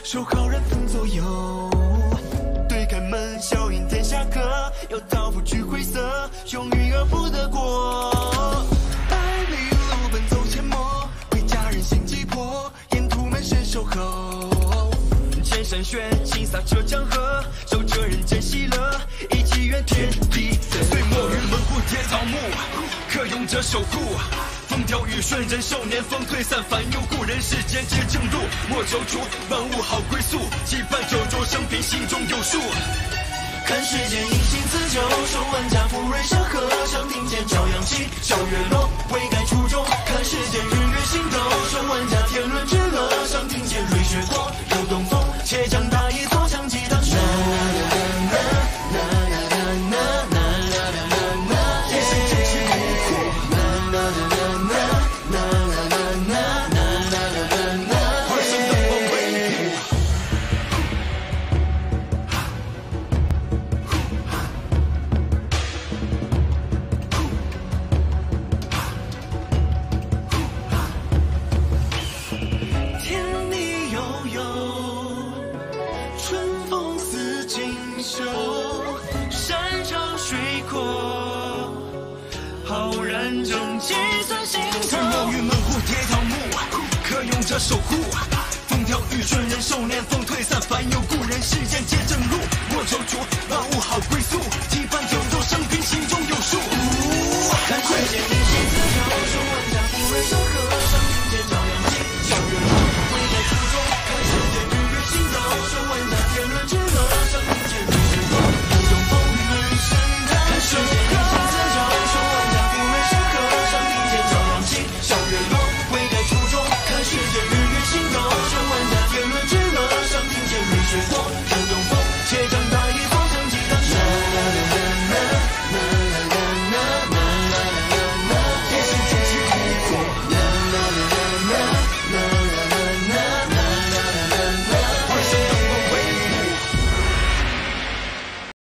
守好人分左右。对开门，笑迎天下客，有刀斧去晦涩，雄鱼而不得过。百里路奔走阡陌，为家人心急迫，沿途门神守候。千山雪，轻洒浙江河，守着人间喜乐，一起愿天地。岁末与门户叠草木，可用者守护。风调雨顺，人寿年风退散，烦忧故人，世间皆正路。莫踌躇，万物好归宿，期盼周周生平，心中有数。看世间因心自救，手腕家富瑞山河，上庭前朝阳起，笑月落，未改初衷。看世间日月星斗，手腕家天伦之乐，上庭前瑞雪过，有东风，且将大义所向激荡说。守护，风调雨顺，人寿年风退散，烦忧故人，世间皆正路。莫踌躇，万物好归宿。